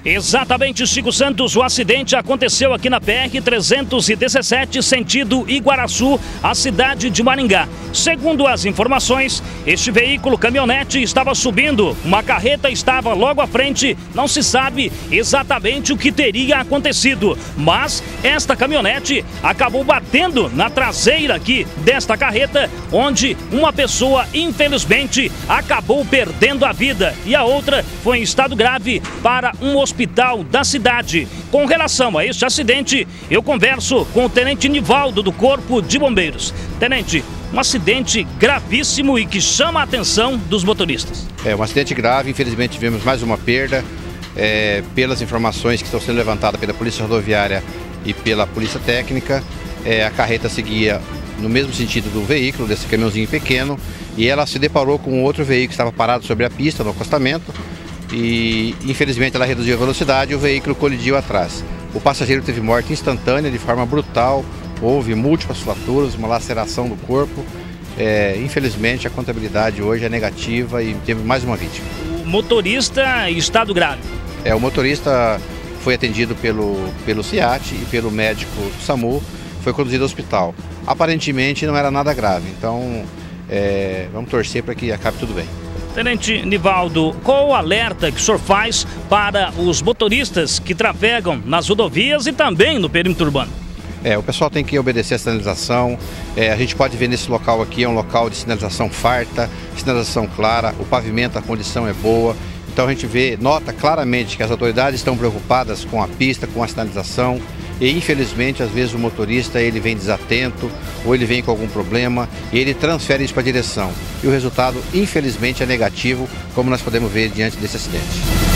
Exatamente, Chico Santos, o acidente aconteceu aqui na PR-317, sentido Iguaraçu, a cidade de Maringá. Segundo as informações, este veículo caminhonete estava subindo, uma carreta estava logo à frente, não se sabe exatamente o que teria acontecido, mas esta caminhonete acabou batendo na traseira aqui desta carreta, onde uma pessoa, infelizmente, acabou perdendo a vida e a outra foi em estado grave para um hospital da cidade. Com relação a este acidente, eu converso com o Tenente Nivaldo do Corpo de Bombeiros. Tenente, um acidente gravíssimo e que chama a atenção dos motoristas. É um acidente grave, infelizmente tivemos mais uma perda. Pelas informações que estão sendo levantadas pela Polícia Rodoviária e pela Polícia Técnica, a carreta seguia no mesmo sentido do veículo, desse caminhãozinho pequeno, e ela se deparou com outro veículo que estava parado sobre a pista, no acostamento, e infelizmente ela reduziu a velocidade e o veículo colidiu atrás. O passageiro teve morte instantânea, de forma brutal, houve múltiplas fraturas, uma laceração do corpo. Infelizmente a contabilidade hoje é negativa e teve mais uma vítima. O motorista em estado grave? O motorista foi atendido pelo CIAT e pelo médico do SAMU, foi conduzido ao hospital. Aparentemente não era nada grave, então vamos torcer para que acabe tudo bem. Tenente Nivaldo, qual o alerta que o senhor faz para os motoristas que trafegam nas rodovias e também no perímetro urbano? O pessoal tem que obedecer a sinalização. A gente pode ver nesse local aqui, é um local de sinalização farta, sinalização clara, o pavimento, a condição é boa. Então a gente nota claramente que as autoridades estão preocupadas com a pista, com a sinalização. E infelizmente, às vezes o motorista ele vem desatento ou ele vem com algum problema e ele transfere isso para a direção. E o resultado, infelizmente, é negativo, como nós podemos ver diante desse acidente.